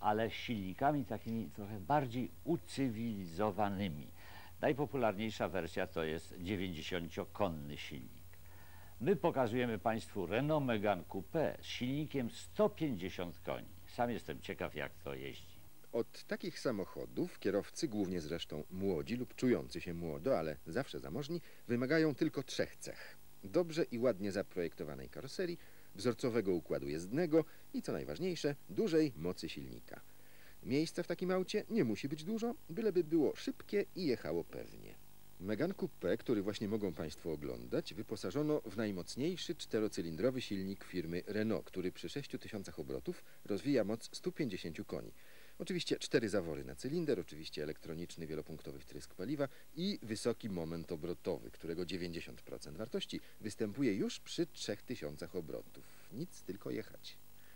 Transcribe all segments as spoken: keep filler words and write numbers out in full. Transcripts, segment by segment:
ale silnikami takimi trochę bardziej ucywilizowanymi. Najpopularniejsza wersja to jest dziewięćdziesięciokonny silnik. My pokazujemy Państwu Renault Megane Coupé z silnikiem sto pięćdziesiąt koni. Sam jestem ciekaw, jak to jeździ. Od takich samochodów kierowcy, głównie zresztą młodzi lub czujący się młodo, ale zawsze zamożni, wymagają tylko trzech cech. Dobrze i ładnie zaprojektowanej karoserii, wzorcowego układu jezdnego i, co najważniejsze, dużej mocy silnika. Miejsca w takim aucie nie musi być dużo, byleby było szybkie i jechało pewnie. Megane Coupé, który właśnie mogą Państwo oglądać, wyposażono w najmocniejszy czterocylindrowy silnik firmy Renault, który przy sześciu tysiącach obrotów rozwija moc stu pięćdziesięciu koni. Oczywiście cztery zawory na cylinder, oczywiście elektroniczny wielopunktowy wtrysk paliwa i wysoki moment obrotowy, którego dziewięćdziesiąt procent wartości występuje już przy trzech tysiącach obrotów. Nic, tylko jechać.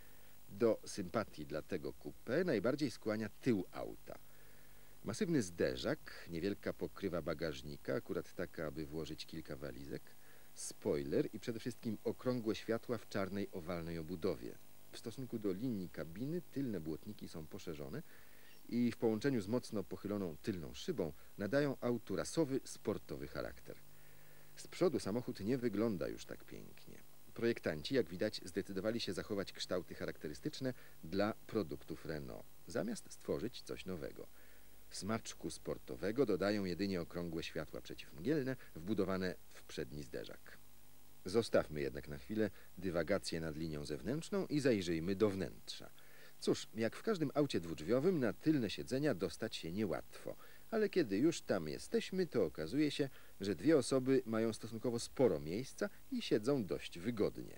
Do sympatii dla tego coupé najbardziej skłania tył auta. Masywny zderzak, niewielka pokrywa bagażnika, akurat taka, aby włożyć kilka walizek, spoiler i przede wszystkim okrągłe światła w czarnej, owalnej obudowie. W stosunku do linii kabiny tylne błotniki są poszerzone i w połączeniu z mocno pochyloną tylną szybą nadają autu rasowy, sportowy charakter. Z przodu samochód nie wygląda już tak pięknie. Projektanci, jak widać, zdecydowali się zachować kształty charakterystyczne dla produktów Renault, zamiast stworzyć coś nowego. Smaczku sportowego dodają jedynie okrągłe światła przeciwmgielne wbudowane w przedni zderzak. Zostawmy jednak na chwilę dywagację nad linią zewnętrzną i zajrzyjmy do wnętrza. Cóż, jak w każdym aucie dwudrzwiowym, na tylne siedzenia dostać się niełatwo, ale kiedy już tam jesteśmy, to okazuje się, że dwie osoby mają stosunkowo sporo miejsca i siedzą dość wygodnie.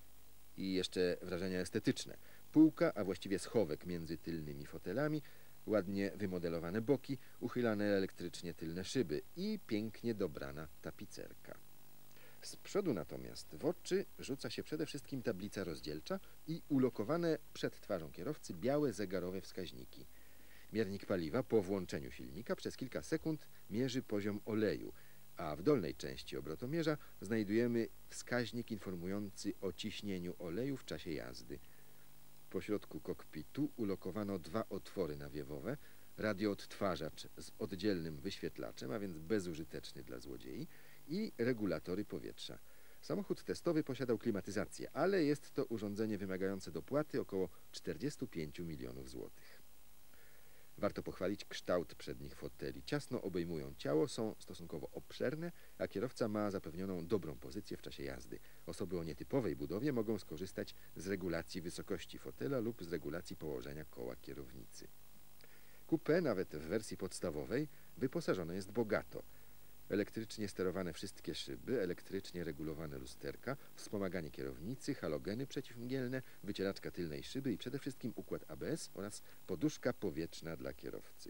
I jeszcze wrażenia estetyczne. Półka, a właściwie schowek między tylnymi fotelami, ładnie wymodelowane boki, uchylane elektrycznie tylne szyby i pięknie dobrana tapicerka. Z przodu natomiast w oczy rzuca się przede wszystkim tablica rozdzielcza i ulokowane przed twarzą kierowcy białe zegarowe wskaźniki. Miernik paliwa po włączeniu silnika przez kilka sekund mierzy poziom oleju, a w dolnej części obrotomierza znajdujemy wskaźnik informujący o ciśnieniu oleju w czasie jazdy. Po środku kokpitu ulokowano dwa otwory nawiewowe, radioodtwarzacz z oddzielnym wyświetlaczem, a więc bezużyteczny dla złodziei, i regulatory powietrza. Samochód testowy posiadał klimatyzację, ale jest to urządzenie wymagające dopłaty około czterdziestu pięciu milionów złotych. Warto pochwalić kształt przednich foteli. Ciasno obejmują ciało, są stosunkowo obszerne, a kierowca ma zapewnioną dobrą pozycję w czasie jazdy. Osoby o nietypowej budowie mogą skorzystać z regulacji wysokości fotela lub z regulacji położenia koła kierownicy. Coupé, nawet w wersji podstawowej, wyposażone jest bogato. Elektrycznie sterowane wszystkie szyby, elektrycznie regulowane lusterka, wspomaganie kierownicy, halogeny przeciwmgielne, wycieraczka tylnej szyby i przede wszystkim układ A B S oraz poduszka powietrzna dla kierowcy.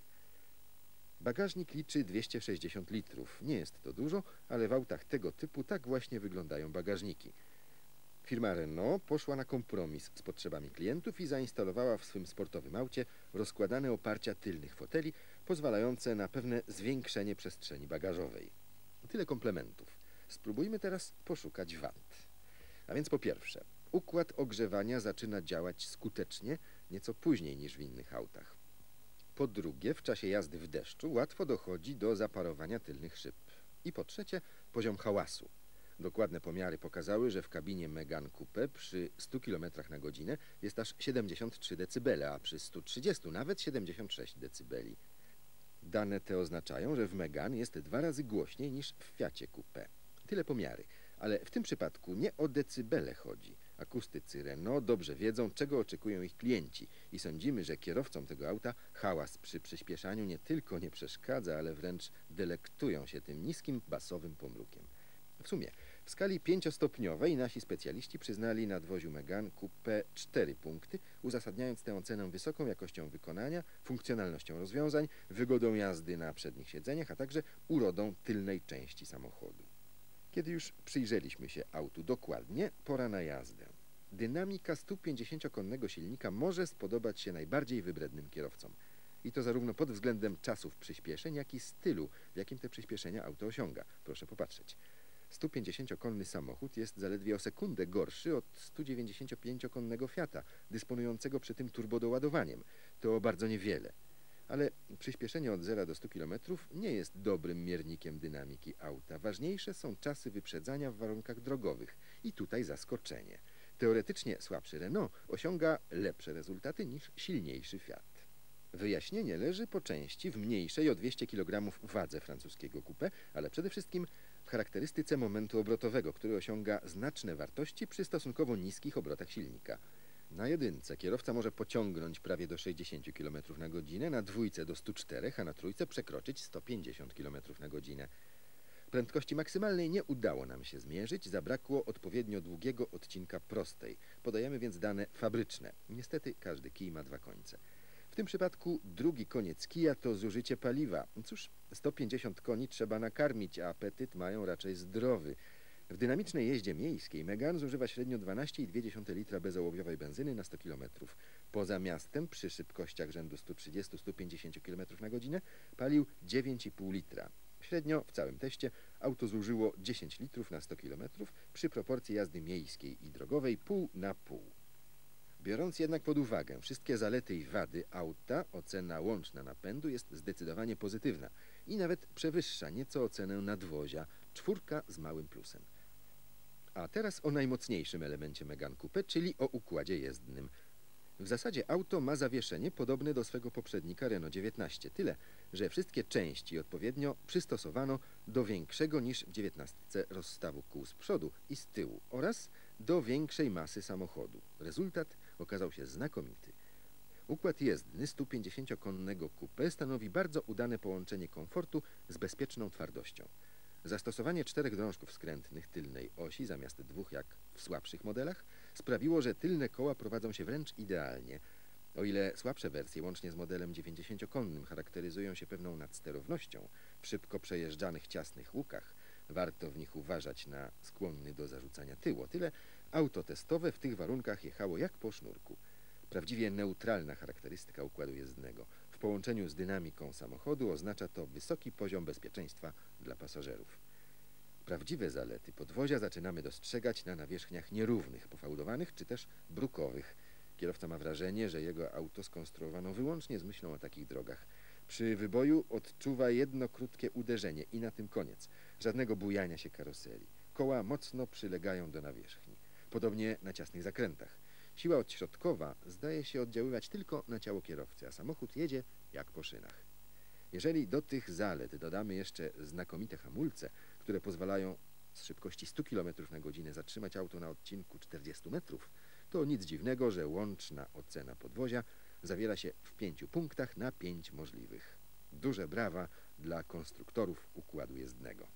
Bagażnik liczy dwieście sześćdziesiąt litrów. Nie jest to dużo, ale w autach tego typu tak właśnie wyglądają bagażniki. Firma Renault poszła na kompromis z potrzebami klientów i zainstalowała w swym sportowym aucie rozkładane oparcia tylnych foteli, pozwalające na pewne zwiększenie przestrzeni bagażowej. Tyle komplementów. Spróbujmy teraz poszukać wad. A więc po pierwsze, układ ogrzewania zaczyna działać skutecznie nieco później niż w innych autach. Po drugie, w czasie jazdy w deszczu łatwo dochodzi do zaparowania tylnych szyb. I po trzecie, poziom hałasu. Dokładne pomiary pokazały, że w kabinie Megane Coupé przy stu kilometrach na godzinę jest aż siedemdziesiąt trzy decybele, a przy stu trzydziestu nawet siedemdziesiąt sześć decybeli. Dane te oznaczają, że w Megane jest dwa razy głośniej niż w Fiacie Coupé. Tyle pomiary, ale w tym przypadku nie o decybele chodzi. Akustycy Renault dobrze wiedzą, czego oczekują ich klienci i sądzimy, że kierowcom tego auta hałas przy przyspieszaniu nie tylko nie przeszkadza, ale wręcz delektują się tym niskim, basowym pomrukiem. W sumie w skali pięciostopniowej nasi specjaliści przyznali nadwoziu Megane Coupé cztery punkty, uzasadniając tę ocenę wysoką jakością wykonania, funkcjonalnością rozwiązań, wygodą jazdy na przednich siedzeniach, a także urodą tylnej części samochodu. Kiedy już przyjrzeliśmy się autu dokładnie, pora na jazdę. Dynamika stu pięćdziesięciokonnego silnika może spodobać się najbardziej wybrednym kierowcom. I to zarówno pod względem czasów przyspieszeń, jak i stylu, w jakim te przyspieszenia auto osiąga. Proszę popatrzeć. stu pięćdziesięciokonny samochód jest zaledwie o sekundę gorszy od stu dziewięćdziesięciopięciokonnego Fiata, dysponującego przy tym turbodoładowaniem. To to bardzo niewiele. Ale przyspieszenie od zera do stu kilometrów nie jest dobrym miernikiem dynamiki auta. Ważniejsze są czasy wyprzedzania w warunkach drogowych. I tutaj zaskoczenie. Teoretycznie słabszy Renault osiąga lepsze rezultaty niż silniejszy Fiat. Wyjaśnienie leży po części w mniejszej o dwieście kilogramów wadze francuskiego coupé, ale przede wszystkim w charakterystyce momentu obrotowego, który osiąga znaczne wartości przy stosunkowo niskich obrotach silnika. Na jedynce kierowca może pociągnąć prawie do sześćdziesięciu kilometrów na godzinę, na dwójce do stu czterech, a na trójce przekroczyć sto pięćdziesiąt kilometrów na godzinę. Prędkości maksymalnej nie udało nam się zmierzyć, zabrakło odpowiednio długiego odcinka prostej. Podajemy więc dane fabryczne. Niestety każdy kij ma dwa końce. W tym przypadku drugi koniec kija to zużycie paliwa. Cóż, sto pięćdziesiąt koni trzeba nakarmić, a apetyt mają raczej zdrowy. W dynamicznej jeździe miejskiej Megane zużywa średnio dwanaście i dwie dziesiąte litra bezołowiowej benzyny na sto kilometrów. Poza miastem, przy szybkościach rzędu stu trzydziestu do stu pięćdziesięciu kilometrów na godzinę, palił dziewięć i pół litra. Średnio w całym teście auto zużyło dziesięć litrów na sto kilometrów przy proporcji jazdy miejskiej i drogowej pół na pół. Biorąc jednak pod uwagę wszystkie zalety i wady auta, ocena łączna napędu jest zdecydowanie pozytywna i nawet przewyższa nieco ocenę nadwozia, czwórka z małym plusem. A teraz o najmocniejszym elemencie Megane Coupé, czyli o układzie jezdnym. W zasadzie auto ma zawieszenie podobne do swego poprzednika Renault dziewiętnaście, tyle, że wszystkie części odpowiednio przystosowano do większego niż w dziewiętnastce rozstawu kół z przodu i z tyłu oraz do większej masy samochodu. Rezultat okazał się znakomity. Układ jezdny stu pięćdziesięciokonnego coupé stanowi bardzo udane połączenie komfortu z bezpieczną twardością. Zastosowanie czterech drążków skrętnych tylnej osi zamiast dwóch jak w słabszych modelach sprawiło, że tylne koła prowadzą się wręcz idealnie. O ile słabsze wersje łącznie z modelem dziewięćdziesięciokonnym charakteryzują się pewną nadsterownością w szybko przejeżdżanych ciasnych łukach, warto w nich uważać na skłonny do zarzucania tył, o tyle auto testowe w tych warunkach jechało jak po sznurku. Prawdziwie neutralna charakterystyka układu jezdnego w połączeniu z dynamiką samochodu oznacza to wysoki poziom bezpieczeństwa dla pasażerów. Prawdziwe zalety podwozia zaczynamy dostrzegać na nawierzchniach nierównych, pofałdowanych czy też brukowych. Kierowca ma wrażenie, że jego auto skonstruowano wyłącznie z myślą o takich drogach. Przy wyboju odczuwa jedno krótkie uderzenie i na tym koniec. Żadnego bujania się karoserii. Koła mocno przylegają do nawierzchni. Podobnie na ciasnych zakrętach. Siła odśrodkowa zdaje się oddziaływać tylko na ciało kierowcy, a samochód jedzie jak po szynach. Jeżeli do tych zalet dodamy jeszcze znakomite hamulce, które pozwalają z szybkości stu kilometrów na godzinę zatrzymać auto na odcinku czterdziestu metrów, to nic dziwnego, że łączna ocena podwozia zawiera się w pięciu punktach na pięć możliwych. Duże brawa dla konstruktorów układu jezdnego.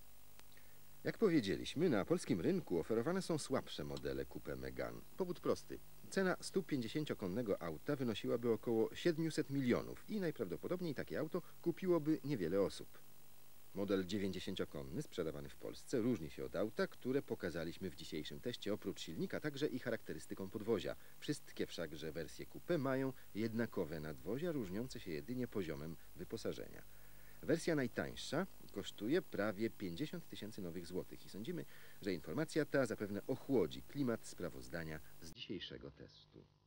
Jak powiedzieliśmy, na polskim rynku oferowane są słabsze modele coupé Megane. Powód prosty. Cena stu pięćdziesięciokonnego auta wynosiłaby około siedmiuset milionów i najprawdopodobniej takie auto kupiłoby niewiele osób. Model dziewięćdziesięciokonny sprzedawany w Polsce różni się od auta, które pokazaliśmy w dzisiejszym teście, oprócz silnika także i charakterystyką podwozia. Wszystkie wszakże wersje coupé mają jednakowe nadwozia, różniące się jedynie poziomem wyposażenia. Wersja najtańsza kosztuje prawie pięćdziesiąt tysięcy nowych złotych i sądzimy, że informacja ta zapewne ochłodzi klimat sprawozdania z dzisiejszego testu.